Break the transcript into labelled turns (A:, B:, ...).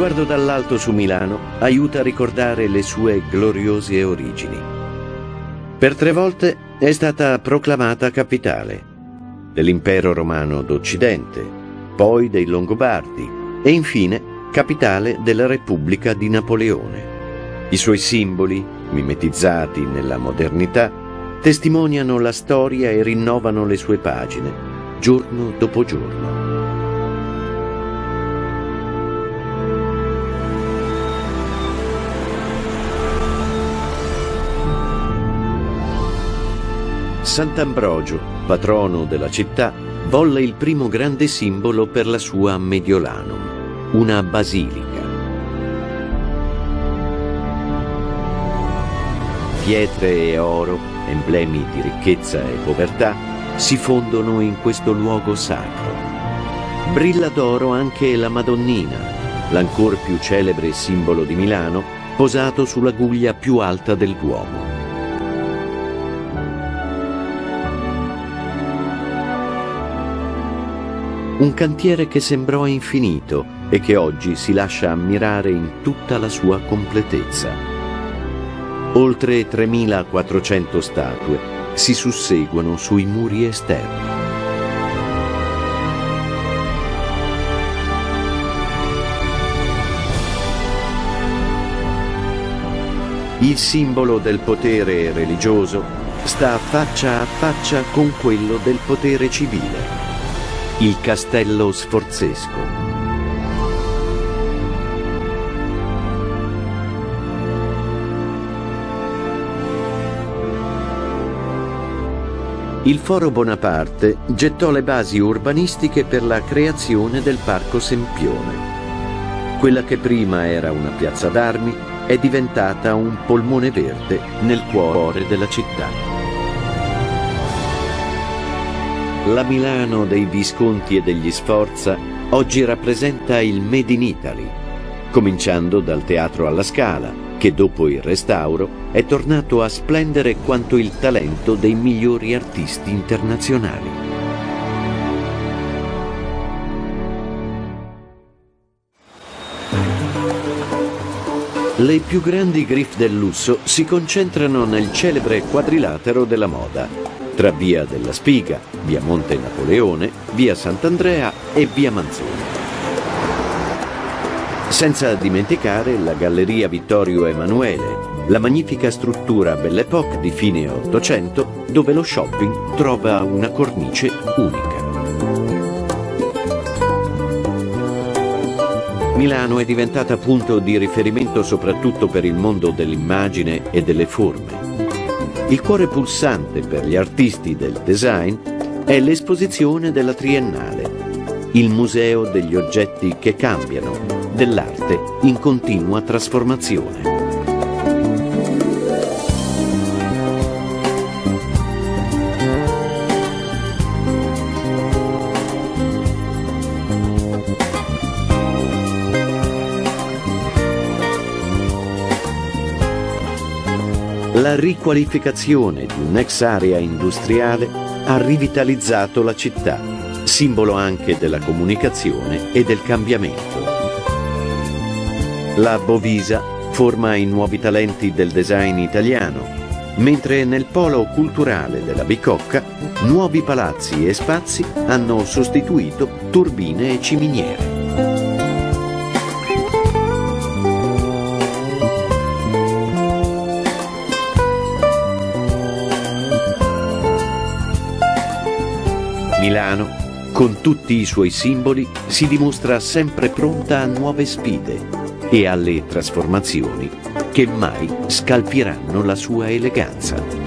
A: sguardo dall'alto su Milano aiuta a ricordare le sue gloriose origini. Per 3 volte è stata proclamata capitale dell'Impero Romano d'Occidente, poi dei Longobardi e infine capitale della Repubblica di Napoleone. I suoi simboli, mimetizzati nella modernità, testimoniano la storia e rinnovano le sue pagine, giorno dopo giorno. Sant'Ambrogio, patrono della città, volle il primo grande simbolo per la sua Mediolanum, una basilica. Pietre e oro, emblemi di ricchezza e povertà, si fondono in questo luogo sacro. Brilla d'oro anche la Madonnina, l'ancor più celebre simbolo di Milano, posato sulla guglia più alta del Duomo. Un cantiere che sembrò infinito e che oggi si lascia ammirare in tutta la sua completezza. Oltre 3.400 statue si susseguono sui muri esterni. Il simbolo del potere religioso sta faccia a faccia con quello del potere civile. Il Castello Sforzesco. Il Foro Bonaparte gettò le basi urbanistiche per la creazione del Parco Sempione. Quella che prima era una piazza d'armi è diventata un polmone verde nel cuore della città. La Milano dei Visconti e degli Sforza oggi rappresenta il Made in Italy, cominciando dal Teatro alla Scala, che dopo il restauro è tornato a splendere quanto il talento dei migliori artisti internazionali. Le più grandi griffe del lusso si concentrano nel celebre quadrilatero della moda, tra Via della Spiga, Via Monte Napoleone, Via Sant'Andrea e Via Manzoni. Senza dimenticare la Galleria Vittorio Emanuele, la magnifica struttura Belle Époque di fine Ottocento, dove lo shopping trova una cornice unica. Milano è diventata punto di riferimento soprattutto per il mondo dell'immagine e delle forme. Il cuore pulsante per gli artisti del design è l'esposizione della Triennale, il museo degli oggetti che cambiano, dell'arte in continua trasformazione. La riqualificazione di un'ex area industriale ha rivitalizzato la città, simbolo anche della comunicazione e del cambiamento. La Bovisa forma i nuovi talenti del design italiano, mentre nel polo culturale della Bicocca nuovi palazzi e spazi hanno sostituito turbine e ciminiere. Milano, con tutti i suoi simboli, si dimostra sempre pronta a nuove sfide e alle trasformazioni che mai scalfiranno la sua eleganza.